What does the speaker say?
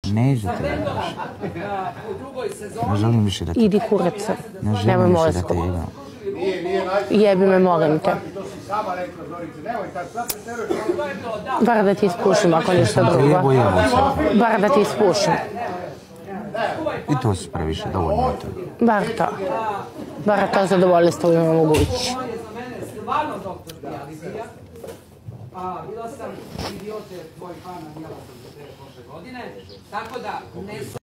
Neću te da više. Ne želim više da te... Idi kuraca. Ne želim više da te jebam. Jebi me, molim te. Bar da ti ispušim ako ništa drugo. Bar da ti ispušim. I to si previše, dovoljno je to. Bar to. Bar to zadovoljstvo ima mogući. Bila sam idiote tvoj fan, navijala sam za te prošle godine, tako da ne